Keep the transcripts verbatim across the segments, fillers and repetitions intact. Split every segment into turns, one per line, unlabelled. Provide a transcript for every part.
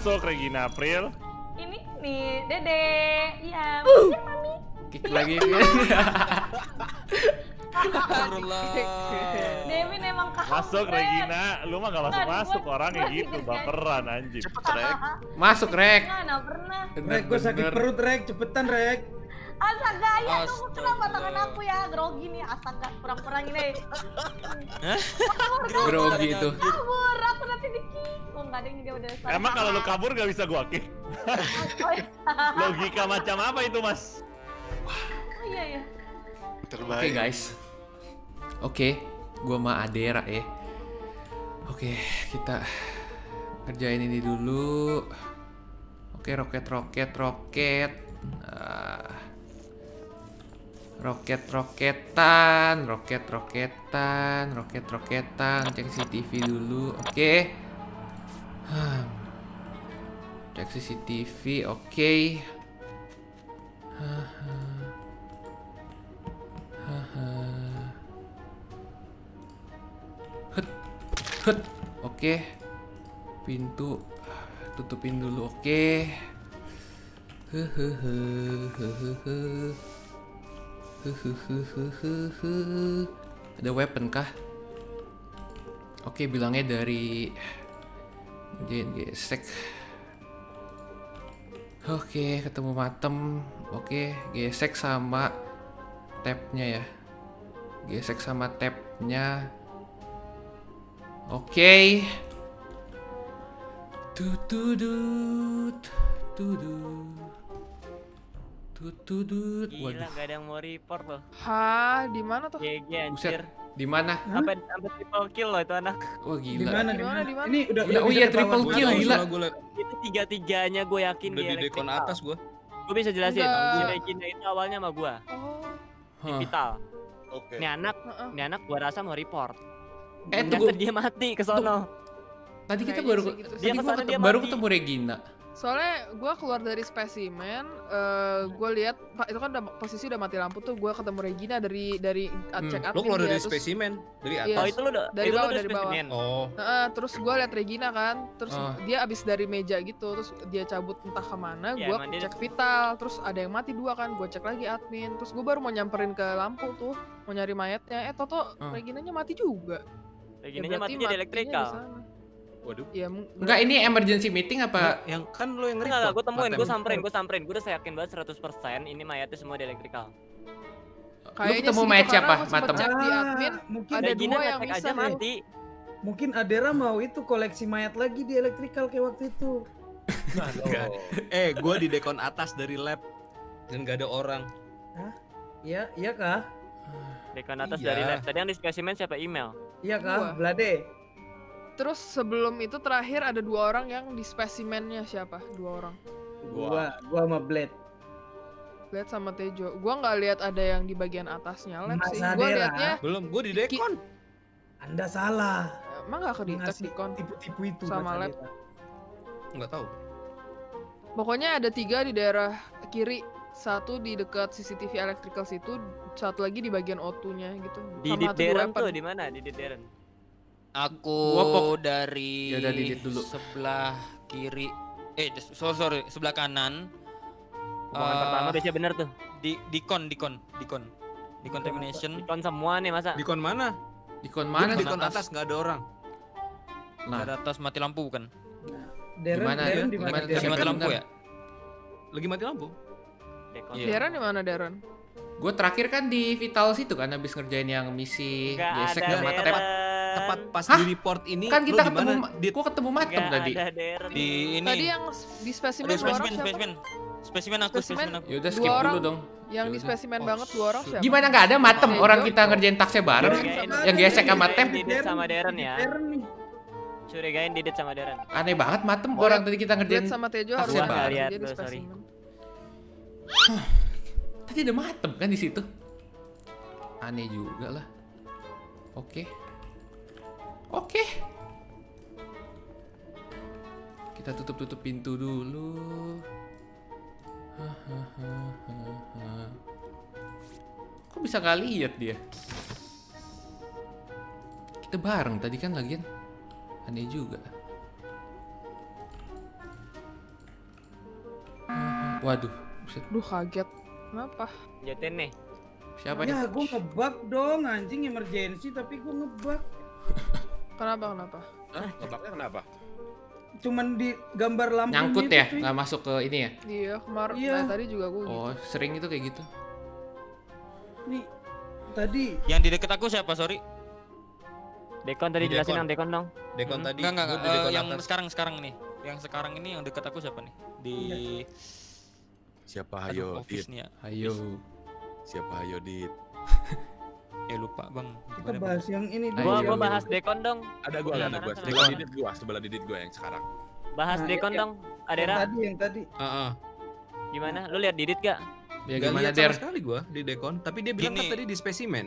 Masuk Regina April.
Ini nih, Dede. Iya,
Uh.
iya Mami.
Kick lagi.
Devin emang kampret.
Masuk Regina, lu mah gak masuk
Nggak,
masuk
gua-
orangnya
gua
gitu,
dikerjain.
baperan anjing.
Cepet Rek.
Masuk Rek.
Nggak, nggak pernah.
Rek, gue sakit perut Rek, cepetan Rek.
Astaga, ya tunggu
Astaga.
kenapa tangan aku ya grogi nih. Astaga, kurang-kurang ini.
Grogi itu.
Kabur, aku nanti dikit. Oh enggak deh, dia udah start.
Emang kalau lu kabur gak bisa gua kick?
Oh iya.
Logika macam apa itu, Mas?
Oh iya ya.
Oke
Terbaik.
guys. Oke, gua sama Adera ya. Oke, kita kerjain ini dulu. Oke, roket roket roket. Nah. Roket roketan, roket roketan, roket roketan. Cek C C T V dulu. Oke. Hmm. Cek C C T V, oke. Haha. Haha. Hut, hut, oke. Pintu tutupin dulu, oke. Hehehe, hehehe, hehehe. Ada weapon kah? Oke, bilangnya dari Jangan gesek. Oke, ketemu matem. Oke, gesek sama tabnya ya. Gesek sama tabnya. Oke. Tutudut, tutudut, tutudut.
Gila, nggak ada yang mau report loh.
Hah, di mana tuh?
G G
Buset,
anjir.
di mana?
Sampai sampai triple kill loh itu anak.
Wah
Di
gila.
mana?
Di mana, di mana?
Ini udah
Gila, oh
bisa
iya,
ketahuan.
triple
Gua
kill,
tahu,
gila.
soalnya gua liat.
Itu tiga-tiganya gue yakin
Udah di dekon
electrical.
atas gua.
Gue bisa jelasin.
Enggak.
Si Regina itu awalnya sama gue.
Oh,
Di
Hah.
Vital.
Oke.
Ini anak,
heeh.
ini anak gua rasa mau report.
Eh
Ternyata
tunggu,
dia mati ke sono.
tadi kita
Kayaknya
baru
sih gitu.
tadi
Dia
gua
kesana,
ketemu-
dia
baru
mati.
ketemu Regina.
Soalnya gue keluar dari spesimen, eh gue lihat Pak itu kan udah posisi udah mati lampu tuh, gue ketemu Regina dari dari
Hmm.
cek admin.
Lo keluar
dia,
dari
terus-
spesimen dari
Iya.
atas.
Oh itu lu udah
Dari
itu lu
bawah,
udah
dari bawah.
spesimen.
Oh.
Heeh, terus gue liat Regina kan, terus
Oh.
dia abis dari meja gitu, terus dia cabut entah kemana,
Ya,
gue
emang dia
cek
udah-
vital, terus ada yang mati dua kan, gue cek lagi admin, terus gue baru mau nyamperin ke lampu tuh, mau nyari mayatnya, eh toto
Oh.
Reginanya mati juga.
Reginanya
berarti
mati di
matinya
elektrikal.
di sana.
Waduh.
Ya, mung-
Enggak, ini emergency meeting apa?
Yang kan lo yang
Enggak, enggak, gue temuin, gue
Matem.
samperin, gue samperin, gue udah saya yakin banget seratus persen ini mayatnya semua di elektrikal.
kayaknya
ketemu
sih
mayat
gitu,
siapa,
karena gua sempet
Matem?
cek di admin,
Ah, mungkin
ada
Regina
dua yang
ngecek
bisa
aja
tuh.
mati.
mungkin Adera mau itu koleksi mayat lagi di elektrikal kayak waktu itu.
Enggak. Eh, gua di dekon atas dari lab dan gak ada orang.
Iya, iya kah?
Dekan atas
Iya.
dari lab. Tadi yang di spesimen siapa email?
Iya kah?
Gua.
Blade.
Terus sebelum itu terakhir ada dua orang yang di spesimennya siapa? Dua orang.
Gua, gua sama Blade.
Lihat sama Tejo. Gua nggak lihat ada yang di bagian atasnya lab
Mas
sih. Gua
Adera.
liatnya
Belum, gua di dekon.
Anda salah.
emang nggak kedetek
Ngasih
di kon.
tipu-tipu itu
Sama
Mas
lab.
Adera.
Enggak tahu.
Pokoknya ada tiga di daerah kiri. Satu di dekat C C T V electrical situ, satu lagi di bagian O two-nya gitu.
Di
Sama
di
tuh dua
Deren
weapon.
tuh di mana? Di di Deren.
Aku
Gua pok-
dari
Ya udah, delete dulu.
sebelah kiri, eh sorry, sorry sebelah kanan.
Omongan
Eh,
pertama biasanya bener tuh.
di dikon dikon dikon decontamination.
Ikon semua nih masa.
Dekon mana?
Ikon
Gua
mana
di
di
dekon atas nggak ada orang.
Nah,
Ada atas mati lampu bukan?
Deren,
Gimana
Deren
ya?
di mana?
Gimana?
Lagi
Deren?
Siapa
mati lampu
bener?
ya?
Lagi mati lampu.
Dekon.
Iya.
Darren di mana Darren?
gue terakhir kan di Vital situ kan habis ngerjain yang misi
Nggak
gesek
ada
dan mata tap.
Deren.
Tepat pas
Hah?
di report ini
Kan
lu
kita
di
ketemu,
mana? Di
gue ketemu Matem
Nggak
tadi.
ada Deren.
Di ini.
Tadi yang s- di spesimen
Aduh,
dua orang
spesimen,
siapa?
spesimen. Spesimen aku,
Spesimen.
spesimen aku.
Ya udah
Dua
skip dulu
orang.
dong.
Yang di
Yaudah.
spesimen
Oh,
banget dua orang
shit.
siapa?
Gimana nggak ada Matem
Tejo.
orang kita ngerjain taksnya bareng?
Curigain
Yang gesek sama Tem.
Didit sama Deren ya.
Deren nih.
Curigain Didit sama Deren.
Aneh banget Matem
Gua
orang
liat-
tadi kita ngerjain.
Blade sama Tejo
taksnya
harus
bareng.
ada
Nggak lihat
dia di
gua, sorry.
spesimen.
Tadi ada Matem kan di situ. Aneh juga lah. Oke. Oke. Kita tutup-tutup pintu dulu. Kok bisa nggak lihat dia? Kita bareng tadi kan lagian. Aneh juga. Waduh, buset.
Duh kaget. Kenapa?
Jatin nih.
Siapa nih?
Ya gue ngebug dong anjing emergency tapi gue ngebug.
Kenapa kenapa?
Hah? Ngebugnya kenapa?
Cuman di gambar lampu
Nyangkut ya? Nggak masuk ke ini ya?
Iya kemarin.
Iya.
Nah, tadi juga gue.
Oh, sering itu kayak gitu.
Nih tadi
Yang di deket aku siapa, sorry?
Dekon tadi
Di
jelasin
Dekon.
yang Dekon dong.
Dekon
Hmm.
tadi.
Enggak enggak,
gua
enggak.
di
Eh,
dekon
yang
atas.
sekarang sekarang nih. Yang sekarang ini yang deket aku siapa nih? Di
Siapa
aduh,
hayo
office
dit?
nih ya.
Ayo.
Siapa hayo dit?
Eh lupa, Bang.
kita
Gimana, Bang?
bahas yang ini
Ayo.
Gua
dulu.
gua bahas Dekon dong.
Ada gua,
Iya,
ada gua.
sana,
Sebelah
sana.
didit gua, sebelah didit gua yang sekarang.
Bahas
Nah,
Dekon
ya-
dong.
Yang
Adera,
tadi yang tadi.
Heeh.
gimana? Lu lihat Didit gak?
Ya
Gak
gimana
lihat
Der?
sama sekali gua di Dekon, tapi dia bilang kan
Gini.
tadi di spesimen.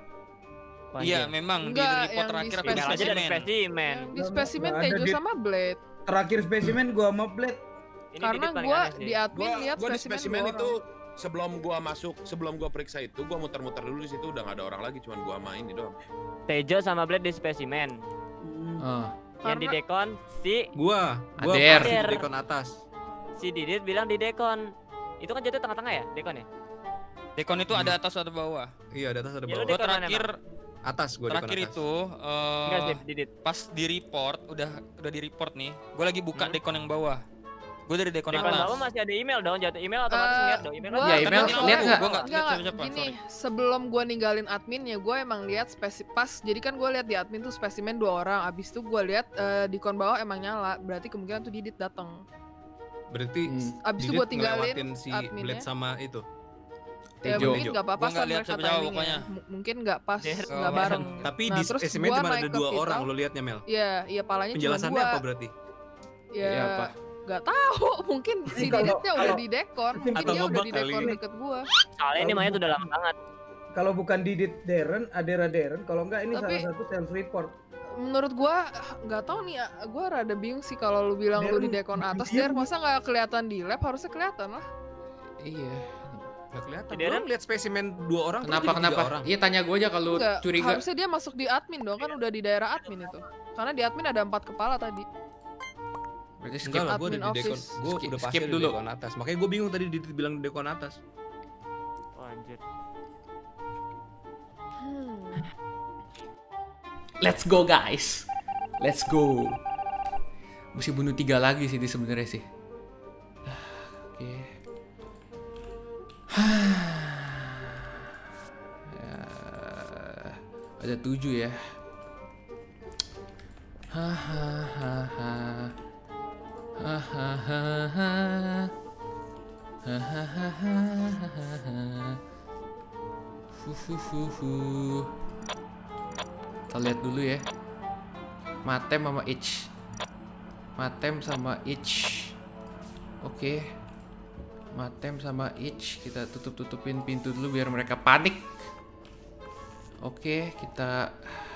Wah,
Iya,
anjir.
memang di
Enggak,
report
yang di
terakhir aku
Tinggal aja dari
spesimen.
spesimen.
Yang di
Nggak-
spesimen
nggak ada
Tejo
di-
sama Blade.
Terakhir spesimen gue sama Blade.
Ini
Karena
Didit paling
gue
aneh sih.
di admin
Gua,
lihat
gua di
spesimen,
spesimen
dua
itu
orang.
sebelum gua masuk, sebelum gua periksa itu, gua muter-muter dulu di situ udah gak ada orang lagi, cuman gua sama ini doang.
Tejo sama Blade di spesimen.
Hmm.
Oh,
Yang di
Karena-
Dekon si
Gua, gua
Ader.
pasti di
Ader.
Dekon atas.
si Didit bilang di Dekon. Itu kan jatuh tengah-tengah ya, Dekon ya?
Dekon itu ada atas atau bawah?
Iya, di atas ada
Ya, lu
bawah.
Gua
Dekon mana,
terakhir
Atas gua Dekon
terakhir
atas.
itu eh,
Enggak sih, Didit.
pas di report udah udah di report nih. Gue lagi buka
Hmm.
Dekon yang bawah. Gue dari Dekon
Dekon
atas.
bawah masih ada email dong, jatuh email otomatis
Eh,
ngeliat dong. Email
gua-
kan
Ya,
ada
email
email.
lihat nggak?
Gue nggak lihat
Enggak,
siapa-siapa.
gini,
sorry.
sebelum gue ninggalin admin ya gue emang lihat spesi pas, jadi kan gue lihat di admin tuh spesimen dua orang, abis itu gue lihat eh, di kon bawah emang nyala, berarti kemungkinan tuh Didit datang.
Berarti
Hmm.
Abis itu
Didit
gue tinggalin
ngelewatin si
adminnya.
Blade sama itu.
Ya
Tejo.
mungkin nggak apa-apa
Gua nggak
sama
lihat
mereka
siapa-siapa
timingnya.
pokoknya.
M- mungkin nggak pas,
Dia-
nggak
Oh,
bareng.
Tapi
Nah,
di
terus
spesimen
gua
cuma
naik
ada
ke
dua
Vital.
orang lo liatnya Mel.
Iya, iya palanya cuma
Penjelasannya
dua.
apa berarti?
Ya,
Iya, apa?
nggak tahu. Mungkin si
Kalau-
Diditnya udah
kalau-
di dekon, mungkin
Atau
dia udah
ngebug
di
kali.
dekon deket gua.
Soalnya ini
Kalau
mayat udah
bukan-
lama banget.
Kalau bukan Didit Darren, Adera Darren. Kalau enggak ini
Tapi-
salah satu self report.
Menurut gua nggak tahu nih, gua rada bingung sih kalau lu bilang lu di
Darren,
dekon atas,
dia-
Der, masa nggak kelihatan di lab? Harusnya kelihatan lah.
Iya.
Gak kelihatan.
Dia
Lo lihat spesimen dua orang terus
Kenapa
jadi tiga
kenapa?
orang.
Iya tanya gue aja kalau
Nggak,
curiga.
harusnya dia masuk di admin dong, kan udah di daerah admin itu. Karena di admin ada empat kepala tadi.
Berarti skip.
Enggak lah, gue
Admin
di dekon.
office.
Gue
Skip-
udah pasti
skip
ada di
dulu.
dekon atas. Makanya gue bingung tadi Didit bilang di dekon atas.
Oh, anjir.
Hmm.
Let's go guys. Let's go. Mesti bunuh tiga lagi sih di sebenarnya sih. Ah, Oke. Ya, ada tujuh ya. Hahaha. Hahaha. Hahaha. Fufufufu. Kita lihat dulu ya. Matem sama Itch. Matem sama Itch. Oke. Matem sama Itch. Kita tutup-tutupin pintu dulu biar mereka panik. Oke, kita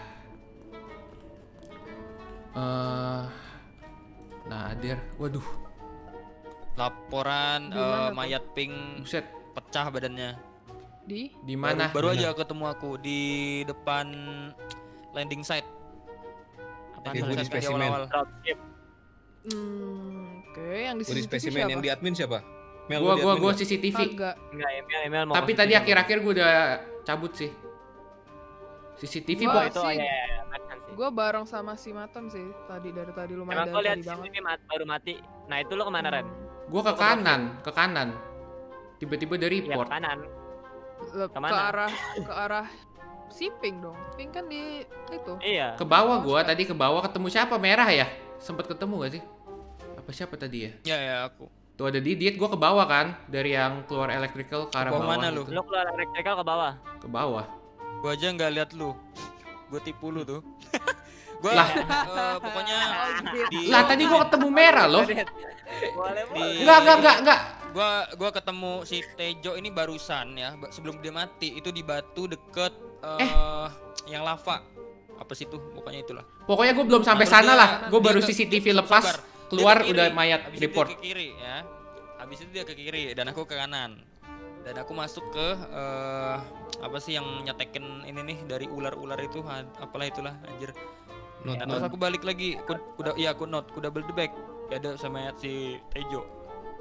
eh Nah, Ader. Waduh,
Laporan
Di mana
eh,
tuh?
mayat pink
buset.
pecah badannya.
Di
Di mana?
Baru, baru aja ketemu aku di depan landing site.
Apaan
Oke,
tuh?
gua di
Landing site tadi
spesimen.
awal-awal.
Dropship.
hmm, oke, yang di
Gue di
C C T V
spesimen yang
siapa?
di admin siapa? Mel,
Gua
lu di
gua
admin
gua
nggak?
C C T V.
Agak.
Enggak, email email mau
Tapi
ke
tadi
situ.
akhir-akhir gua udah cabut sih. C C T V
Gua-
Oh,
Boy.
itu oh,
sih.
ya, ya, ya, makan sih.
Gue bareng sama si Matem sih tadi dari tadi lumayan
Emang kau
dari
lihat
tadi
C C
banget.
T V mat- baru mati. Nah, itu lo kemana, Ren?
Gua ke kanan, ke kanan. Tiba-tiba dari
Iya,
report.
ke kanan.
Le-
Kemana?
ke arah ke arah si Pink dong. Pink kan di itu.
Iya.
Ke bawah gua tadi ke bawah ketemu siapa? Merah ya? Sempet ketemu gak sih? Apa siapa tadi ya?
Ya ya aku.
Tuh ada Didit, gua ke bawah kan dari yang keluar electrical ke arah
Bawah
bawah.
mana lu?
gitu.
Lo keluar electrical ke bawah.
Ke bawah.
Gua aja nggak lihat lu. Gua tipu lu tuh. Gua
Lah.
eh, pokoknya
Oh, Didit.
di
Lah tadi gua ketemu merah loh.
Boleh,
di
boleh.
Enggak, enggak, enggak, enggak.
gua gua ketemu si Tejo ini barusan ya, ba- sebelum dia mati itu di batu deket eh yang lava. Apa sih tuh? Pokoknya itulah.
Pokoknya gua belum sampai
Terus
sana
dia-
lah. Gua
dia
baru
ke-
C C T V
sabar.
lepas
Dia
keluar
ke kiri.
udah mayat
Habis itu
report.
dia ke kiri ya. Habis itu dia ke kiri dan aku ke kanan. Dan aku masuk ke eh apa sih yang nyetekin ini nih dari ular-ular itu, ha- apalah itulah anjir.
Not,
Nah,
not.
terus aku balik lagi, aku udah iya aku note, aku double the back. Ya ada sama si Tejo.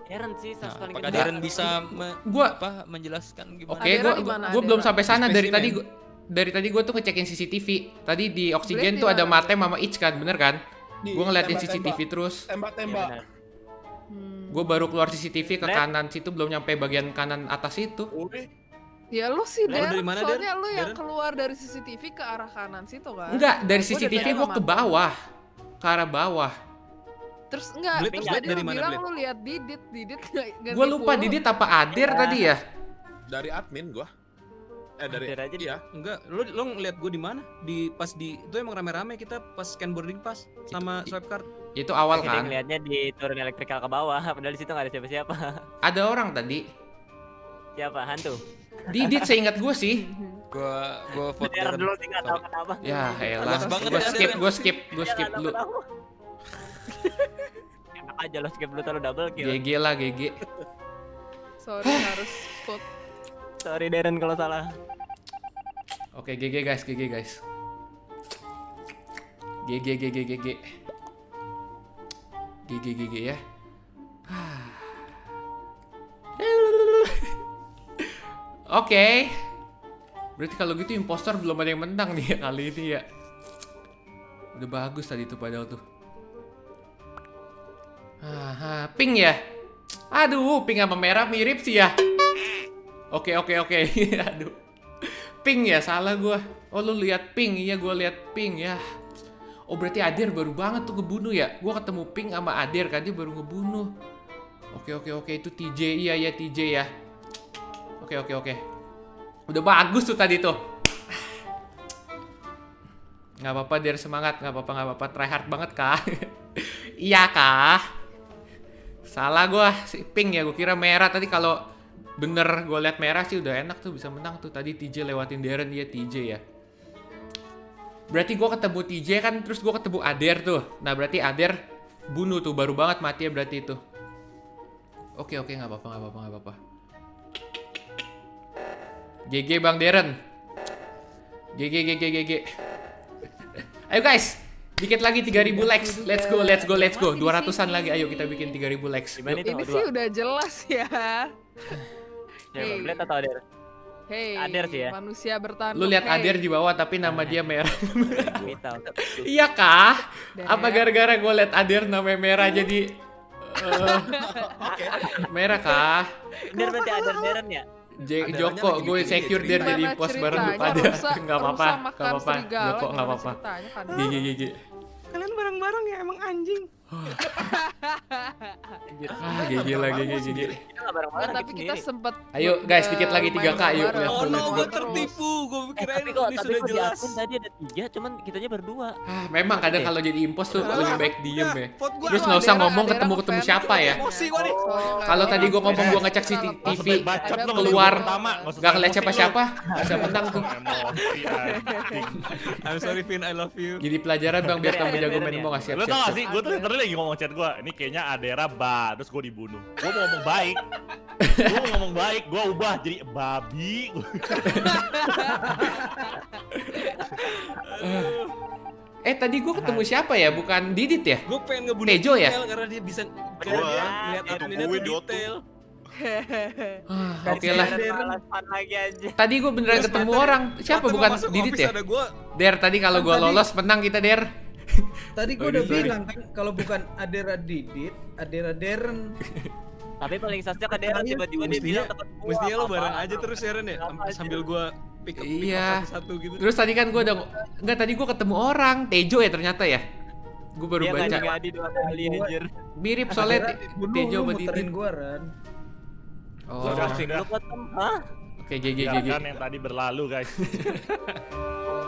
Darren sih,
Nah,
sus paling
apakah
gede.
Darren bisa me-
Gua
apa menjelaskan gimana?
Oke,
Adera
gua
di
gua,
mana,
gua belum
Adera?
sampai sana dari
Spesimen.
tadi gua dari tadi gua tuh ngecekin C C T V. Tadi di oksigen
Blade
tuh
di
ada
mana?
Matem sama Ich kan, bener kan?
Di
Gua ngeliatin C C T V
tembak-tembak.
terus.
Iya,
Tembak-tembak.
benar.
Hmm.
Gua baru keluar C C T V ke
Blade.
kanan situ, belum nyampe bagian kanan atas itu.
Udah.
Ya lu sih
Lu
Darren,
dari mana,
soalnya lu yang
Darren?
keluar dari C C T V ke arah kanan situ kan?
Enggak, dari
Gua
C C T V
dari
gua
sama
ke
Matem.
bawah. Ke arah bawah.
Terus enggak,
Blade,
terus
Blade
tadi
dari
lu
mana,
bilang
Blade?
lu lihat Didit, Didit nggak ganti
Gua lupa
pulu.
Didit apa Adir tadi ya?
Dari admin gua. Eh dari
Hampir aja
iya.
Enggak, lu lu ngeliat gue di mana? Di pas di itu emang rame-rame kita pas scan boarding pass sama
Itu-
swipe card.
Itu awal
Kita
kan.
ngeliatnya di turun elektrikal ke bawah, padahal di situ nggak ada siapa-siapa.
Ada orang tadi.
Siapa? Hantu.
Didit seingat gua sih.
Gua gua vote
Darren
Darren.
dulu sih nggak tahu
Sorry.
kenapa.
Ya, elah.
Jelas banget
Gua
ya,
skip,
Darren.
gua skip, gua
Dia
skip
nggak tahu
dulu.
kenapa. Enak aja lo skip dulu terlalu double kill.
G G lah, G G.
Sorry harus vote.
Sorry Darren kalau salah.
Oke, G G guys, G G guys. G G G G G G. G G G G ya. Oke. Berarti kalau gitu impostor belum ada yang menang nih ya kali ini ya. Udah bagus tadi tuh padahal tuh. Ah, pink ya. Aduh, pink sama merah mirip sih ya. Oke, oke, oke. Aduh. Pink ya, salah gua. Oh, lu lihat pink. Iya, gua lihat pink ya. Oh, berarti Adir baru banget tuh ngebunuh ya. Gua ketemu pink sama Adir kan dia baru ngebunuh. Oke, oke, oke. Itu T J. Iya, ya T J ya. Oke, oke, oke. Udah bagus tuh tadi tuh. Nggak apa-apa, Dir, semangat. Nggak apa-apa, nggak apa-apa. Try hard banget, Kak. Iya, Kak. Salah gua, si pink ya. Gua kira merah. Tadi kalau bener gua lihat merah sih udah enak tuh, bisa menang tuh. Tadi T J lewatin Darren, dia T J ya. Berarti gua ketemu T J kan, terus gua ketemu Ader tuh. Nah, berarti Ader bunuh tuh, baru banget mati ya berarti itu. Oke, oke, nggak apa-apa, nggak apa-apa, nggak apa-apa. G G Bang Darren. G G G G G G. Ayo guys, dikit lagi tiga ribu likes. Let's go, let's go, let's go. dua ratusan lagi, ayo kita bikin tiga ribu likes.
Gimana
Yuk.
itu?
Ini
Dua.
sih udah jelas ya.
Siapa?
Hey.
Blade atau Darren?
Hey,
Ader sih ya.
manusia bertanduk.
Lu lihat
hey.
Ader di bawah tapi nama dia merah.
Kita.
Iya kah?
Dan
Apa gara-gara gue liat Ader namanya merah jadi eh, merah kah?
Bener berarti ada Darren ya?
J
Aderanya
Joko,
lagi
gue
bikin
secure
dia
dia
Gimana
jadi pos bareng lu
ceritanya?
pada.
Rusa-
Nggak apa-apa,
rusa
nggak
makan
apa-apa.
serigala,
Joko nggak
gimana
apa-apa.
ceritanya kan?
Gigi gigi.
Kalian bareng-bareng ya emang anjing.
Anjir.
Ah, gigi lah gigi gigi.
Kita nggak bareng
Nah,
bareng
tapi kita sempet
Ayo guys, dikit lagi tiga K, yuk.
bareng.
Let's go,
Oh no,
let's go.
gue tertipu. Gue
Eh,
kirain
tapi kok,
ini
tapi
sudah
kok di
jelas.
admin tadi ada tiga, cuman kitanya berdua.
Ah, memang kadang kalau jadi impos tuh lebih baik diem ya.
Vote gua.
Terus
Kalau
nggak usah
Adera-
ngomong
Adera
ketemu-ketemu
ngefans,
siapa ya.
Emosi gua nih.
Kalau tadi gua ngomong gua ngecek C C T V,
Bacot dong,
keluar,
pertama,
nggak ngeliat siapa-siapa, bisa menang tuh.
Emosi anjing.
I'm sorry Vin, I love you.
Jadi pelajaran bang biar kamu jago main
Adera,
mau nggak
Lu tau gak
siap-siap.
sih, gue tuh tadi lagi ngomong chat gue, ini kayaknya Adera ba, terus gue dibunuh. Gue mau ngomong baik, gue mau ngomong baik, gue ubah jadi babi.
Eh tadi gua ketemu siapa ya? Bukan Didit ya?
Gue pengen ngebunuh
Tejo ya?
Detail karena dia bisa karena dia ngeliat
itu
adminnya
gue
tuh
di
detail.
Ah, Oke lah.
Alasan lagi aja.
Tadi gua beneran ketemu orang. Siapa?
Waktu
Bukan
gua masuk
Didit
office
ya?
Ada gua
Der, tadi kalau gua
Tadi-
lolos menang kita Der.
Tadi
Oh,
gua udah
ini sorry.
bilang kan kalau bukan Adera Didit, Adera Darren.
Tapi paling sasnya ke Darren tiba-tiba dia
Mestinya,
bilang temen gua,
mestinya lo
apa-apa.
bareng aja terus ya Ren ya,
Apa aja.
sambil gua pick up, pick up
Iya.
satu-satu gitu.
Terus tadi kan gua udah enggak tadi gua ketemu orang, Tejo ya ternyata ya. Gua baru
Dia nggak
baca.
jadi dua kali anjir.
Mirip soalnya
Adera
Te-
bunuh,
Tejo
lu
sama
muterin
Didit.
gua Ran.
Oh.
Udah,
Lu
udah.
ketemu, hah?
Oke, G G G G.
Biarkan yang tadi berlalu guys.